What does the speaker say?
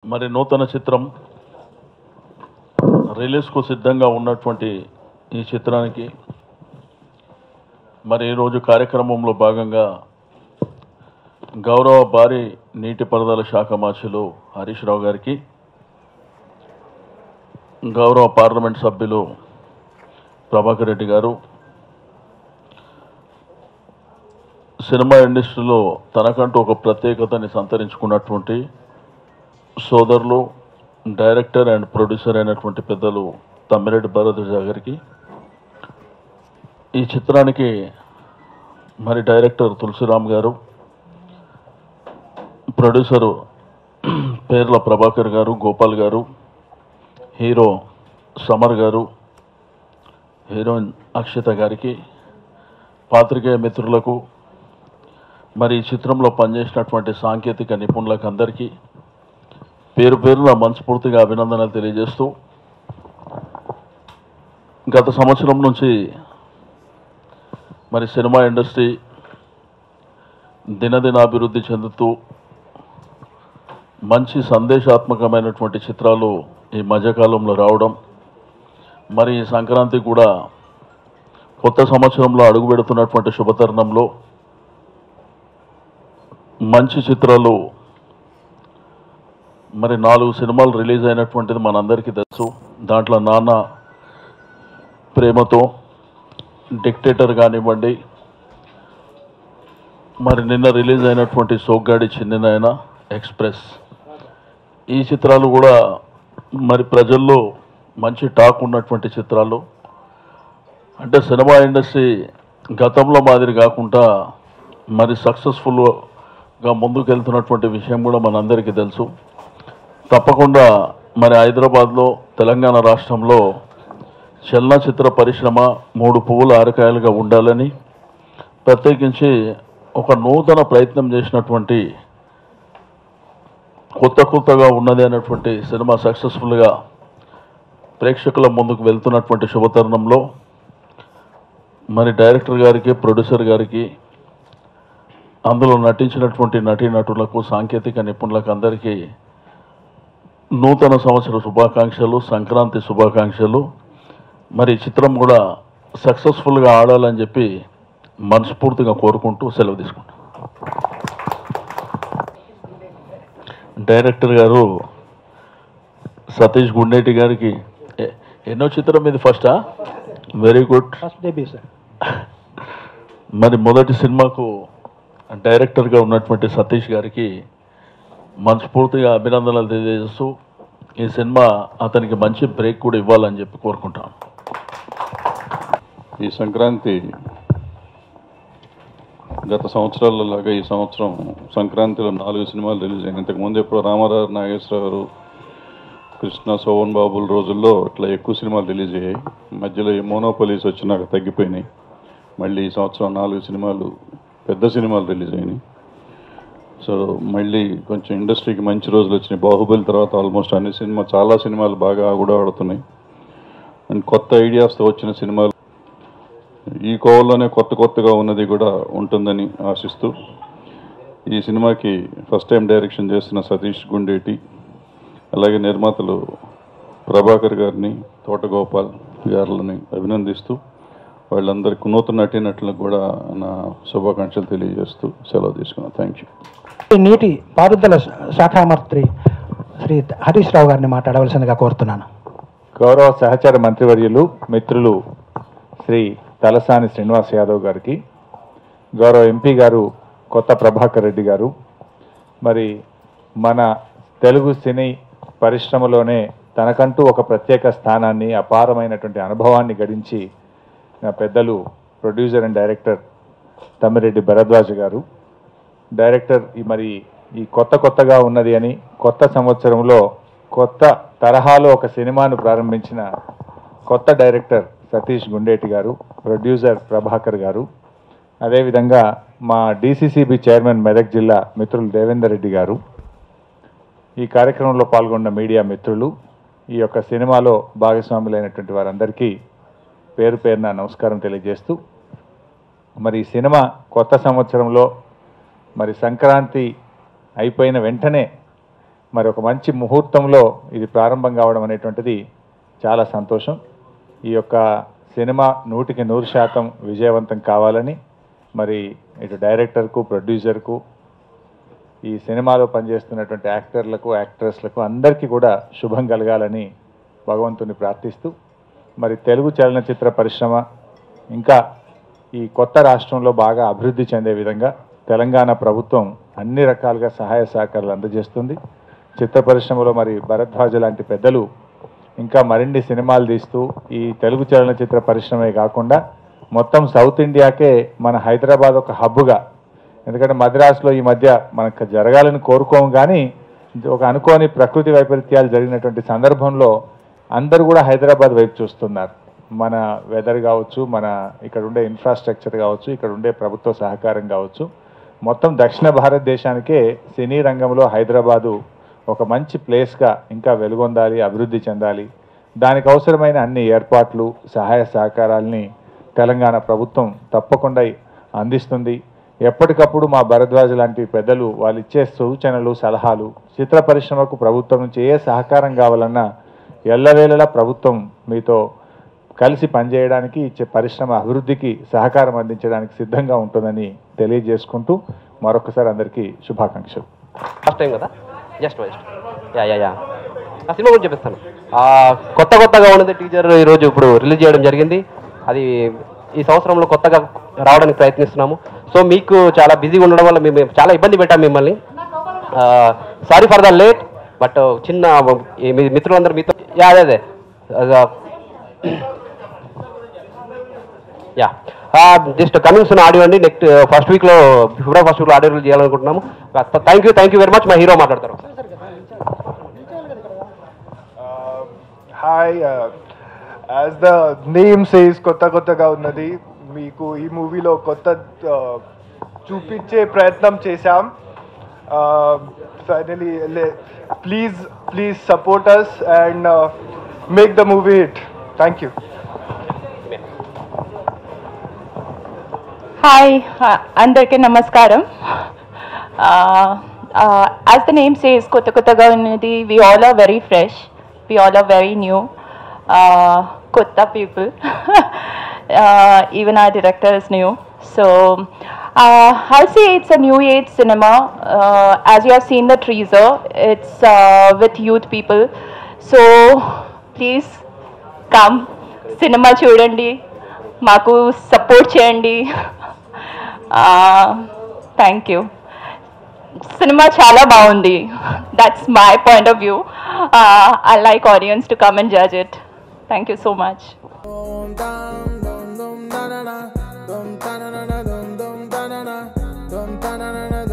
మరి నూతన చిత్రం రిలీజ్కు సిద్ధంగా ఉన్నటువంటి ఈ చిత్రానికి మరి ఈరోజు కార్యక్రమంలో భాగంగా గౌరవ భారీ నీటిపారుదల శాఖ మంత్రులు హరీష్ రావు గారికి, గౌరవ పార్లమెంట్ సభ్యులు ప్రభాకర్ రెడ్డి గారు, సినిమా ఇండస్ట్రీలో తనకంటూ ఒక ప్రత్యేకతని సంతరించుకున్నటువంటి సోదరులు, డైరెక్టర్ అండ్ ప్రొడ్యూసర్ అయినటువంటి పెద్దలు తమ్మిరెడ్డి భరద్వాజ గారికి, ఈ చిత్రానికి మరి డైరెక్టర్ తులసిరామ్ గారు, ప్రొడ్యూసరు పేర్ల ప్రభాకర్ గారు, గోపాల్ గారు, హీరో సమర్ గారు, హీరోయిన్ అక్షిత గారికి, పాత్రికేయ మిత్రులకు, మరి ఈ చిత్రంలో పనిచేసినటువంటి సాంకేతిక నిపుణులకు అందరికీ పేరు పేరున మనస్ఫూర్తిగా అభినందనలు తెలియజేస్తూ, గత సంవత్సరం నుంచి మరి సినిమా ఇండస్ట్రీ దినదినాభివృద్ధి చెందుతూ మంచి సందేశాత్మకమైనటువంటి చిత్రాలు ఈ మధ్యకాలంలో రావడం, మరి ఈ సంక్రాంతి కూడా కొత్త సంవత్సరంలో అడుగుపెడుతున్నటువంటి శుభతరుణంలో మంచి చిత్రాలు మరి 4 సినిమాలు రిలీజ్ అయినటువంటిది మనందరికీ తెలుసు. దాంట్లో నాన్న ప్రేమతో, డిక్టేటర్ కానివ్వండి, మరి నిన్న రిలీజ్ అయినటువంటి సోగ్గాడి చిన్ననాయన, ఎక్స్ప్రెస్, ఈ చిత్రాలు కూడా మరి ప్రజల్లో మంచి టాక్ ఉన్నటువంటి చిత్రాలు. అంటే సినిమా ఇండస్ట్రీ గతంలో మాదిరి కాకుండా మరి సక్సెస్ఫుల్గా ముందుకు వెళ్తున్నటువంటి విషయం కూడా మనందరికీ తెలుసు. తప్పకుండా మరి హైదరాబాద్లో, తెలంగాణ రాష్ట్రంలో చలనచిత్ర పరిశ్రమ 3 పువ్వుల ఆరకాయలుగా ఉండాలని, ప్రత్యేకించి ఒక నూతన ప్రయత్నం చేసినటువంటి కొత్తగా ఉన్నది అనేటువంటి సినిమా సక్సెస్ఫుల్గా ప్రేక్షకుల ముందుకు వెళ్తున్నటువంటి శుభతరుణంలో మరి డైరెక్టర్ గారికి, ప్రొడ్యూసర్ గారికి, అందులో నటించినటువంటి నటీనటులకు, సాంకేతిక నిపుణులకు అందరికీ నూతన సంవత్సర శుభాకాంక్షలు, సంక్రాంతి శుభాకాంక్షలు. మరి చిత్రం కూడా సక్సెస్ఫుల్గా ఆడాలని చెప్పి మనస్ఫూర్తిగా కోరుకుంటూ సెలవు తీసుకుంటాం. డైరెక్టర్ గారు సతీష్ గుండేటి గారికి ఎన్నో చిత్రం ఇది? ఫస్టా? Very good. మరి మొదటి సినిమాకు డైరెక్టర్గా ఉన్నటువంటి సతీష్ గారికి మనస్ఫూర్తిగా అభినందనలు తెలియజేస్తూ, ఈ సినిమా అతనికి మంచి బ్రేక్ కూడా ఇవ్వాలని చెప్పి కోరుకుంటాను. ఈ సంక్రాంతి గత సంవత్సరాలలాగా ఈ సంవత్సరం సంక్రాంతిలో 4 సినిమాలు రిలీజ్ అయ్యాయి. ఇంతకుముందు ఎప్పుడు రామారావు, నాగేశ్వరరావు, కృష్ణ, శోభన్ బాబుల రోజుల్లో ఇట్లా ఎక్కువ సినిమాలు రిలీజ్ అయ్యాయి. మధ్యలో ఈ మోనోపోలీస్ వచ్చినాక తగ్గిపోయినాయి. మళ్ళీ ఈ సంవత్సరం 4 సినిమాలు, పెద్ద సినిమాలు రిలీజ్ అయినాయి. సో మళ్ళీ కొంచెం ఇండస్ట్రీకి మంచి రోజులు వచ్చినాయి. బాహుబలి తర్వాత ఆల్మోస్ట్ చాలా సినిమాలు బాగా కూడా ఆడుతున్నాయి. అండ్ కొత్త ఐడియాస్తో వచ్చిన సినిమాలు ఈ కోవల్లోనే కొత్తగా ఉన్నది కూడా ఉంటుందని ఆశిస్తూ, ఈ సినిమాకి ఫస్ట్ టైం డైరెక్షన్ చేస్తున్న సతీష్ గుండేటి, అలాగే నిర్మాతలు ప్రభాకర్ గారిని, తోటగోపాల్ గారులని అభినందిస్తూ, వాళ్ళందరికీ నూతన నటీనటులకు కూడా నా శుభాకాంక్షలు తెలియజేస్తూ సెలవు తీసుకున్నాను. Thank you. నీటి పారుదల శాఖ మంత్రి శ్రీ హరీష్ రావు గారిని మాట్లాడవలసిందిగా కోరుతున్నాను. గౌరవ సహచార మంత్రివర్యులు, మిత్రులు శ్రీ తలసాని శ్రీనివాస్ యాదవ్ గారికి, గౌరవ ఎంపీ గారు కొత్త ప్రభాకర్ రెడ్డి గారు, మరి మన తెలుగు సినీ పరిశ్రమలోనే తనకంటూ ఒక ప్రత్యేక స్థానాన్ని, అపారమైనటువంటి అనుభవాన్ని గడించి పెద్దలు producer and director Tammareddy Bharadwaja garu, director మరి ఈ కొత్తగా ఉన్నది అని కొత్త సంవత్సరంలో కొత్త తరహాలో ఒక సినిమాను ప్రారంభించిన కొత్త డైరెక్టర్ సతీష్ గుండేటి గారు, ప్రొడ్యూసర్ ప్రభాకర్ గారు, అదేవిధంగా మా డిసిసిబి చైర్మన్ మెదక్ జిల్లా మిత్రులు దేవేందర్ రెడ్డి గారు, ఈ కార్యక్రమంలో పాల్గొన్న మీడియా మిత్రులు, ఈ యొక్క సినిమాలో భాగస్వాములైనటువంటి వారందరికీ పేరు పేరున నమస్కారం తెలియజేస్తూ, మరి ఈ సినిమా కొత్త సంవత్సరంలో మరి సంక్రాంతి అయిపోయిన వెంటనే మరి ఒక మంచి ముహూర్తంలో ఇది ప్రారంభం కావడం అనేటువంటిది చాలా సంతోషం. ఈ యొక్క సినిమా 100% విజయవంతం కావాలని మరి ఇటు డైరెక్టర్కు, ప్రొడ్యూసర్కు, ఈ సినిమాలో పనిచేస్తున్నటువంటి యాక్టర్లకు, యాక్ట్రెస్లకు అందరికీ కూడా శుభం కలగాలని భగవంతుని ప్రార్థిస్తూ, మరి తెలుగు చలనచిత్ర పరిశ్రమ ఇంకా ఈ కొత్త రాష్ట్రంలో బాగా అభివృద్ధి చెందే విధంగా తెలంగాణ ప్రభుత్వం అన్ని రకాలుగా సహాయ సహకారాలు అందజేస్తుంది. చిత్ర పరిశ్రమలో మరి భరద్వాజ లాంటి పెద్దలు ఇంకా మరిన్ని సినిమాలు తీస్తూ ఈ తెలుగు చలనచిత్ర పరిశ్రమే కాకుండా మొత్తం సౌత్ ఇండియాకే మన హైదరాబాద్ ఒక హబ్గా, ఎందుకంటే మద్రాసులో ఈ మధ్య మనకు జరగాలని కోరుకోము, కానీ ఒక అనుకోని ప్రకృతి వైపరీత్యాలు జరిగినటువంటి సందర్భంలో అందరూ కూడా హైదరాబాద్ వైపు చూస్తున్నారు. మన వెదర్ కావచ్చు, మన ఇక్కడ ఉండే ఇన్ఫ్రాస్ట్రక్చర్ కావచ్చు, ఇక్కడ ఉండే ప్రభుత్వ సహకారం కావచ్చు, మొత్తం దక్షిణ భారతదేశానికే సినీ రంగంలో హైదరాబాదు ఒక మంచి ప్లేస్గా ఇంకా వెలుగొందాలి, అభివృద్ధి చెందాలి. దానికి అవసరమైన అన్ని ఏర్పాట్లు, సహాయ సహకారాలని తెలంగాణ ప్రభుత్వం తప్పకుండా అందిస్తుంది. ఎప్పటికప్పుడు మా భరద్వాజ లాంటి పెద్దలు వాళ్ళు ఇచ్చే సూచనలు, సలహాలు, చిత్ర పరిశ్రమకు ప్రభుత్వం నుంచి ఏ సహకారం కావాలన్నా ఎల్లవేళలా ప్రభుత్వం మీతో కలిసి పనిచేయడానికి, ఇచ్చే పరిశ్రమ అభివృద్ధికి సహకారం అందించడానికి సిద్ధంగా ఉంటుందని తెలియజేసుకుంటూ మరొకసారి అందరికీ శుభాకాంక్షలు. ఫస్ట్ టైం కదా, జస్ట్ యా ఆ సినిమా గురించి చెప్పిస్తాను. కొత్తగా ఉన్నది టీజర్ ఈరోజు ఇప్పుడు రిలీజ్ చేయడం జరిగింది. అది ఈ సంవత్సరంలో కొత్తగా రావడానికి ప్రయత్నిస్తున్నాము. సో మీకు చాలా బిజీగా ఉండడం వల్ల మేము చాలా ఇబ్బంది పెట్టాం మిమ్మల్ని. Sorry for the late, but చిన్న మీ మిత్రులందరూ మీతో అదే yeah just coming soon audio అండి. నెక్స్ట్ ఫిబ్రవరి ఫస్ట్ వీక్లో ఆడియో రిలీజ్ చేయాలనుకుంటున్నాము. Thank you very much. మా హీరో మాట్లాడతారు. Hi, as the name says కొత్తగా ఉన్నది. మీకు ఈ మూవీలో కొత్త చూపించే ప్రయత్నం చేశాం. Finally please support us and make the movie hit. Thank you. Hi, అందరికీ నమస్కారం. యాజ్ ద నేమ్ సేస్ కొత్తగా ఉన్నది. We all are very fresh, we all are very new. Kotta people. Even our director is new. So I'll say it's a new age cinema. As you have seen the teaser, it's with youth people. So please come, cinema chudandi, maku support cheyandi. Thank you. Cinema chala baagundi. That's my point of view. I like audience to come and judge it. Thank you so much. Dum